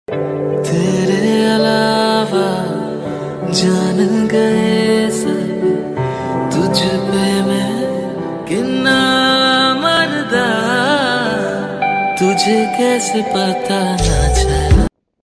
तेरे अलावा जान गए सब, तुझ पे मैं कितना मरदा, तुझे कैसे पता ना चला।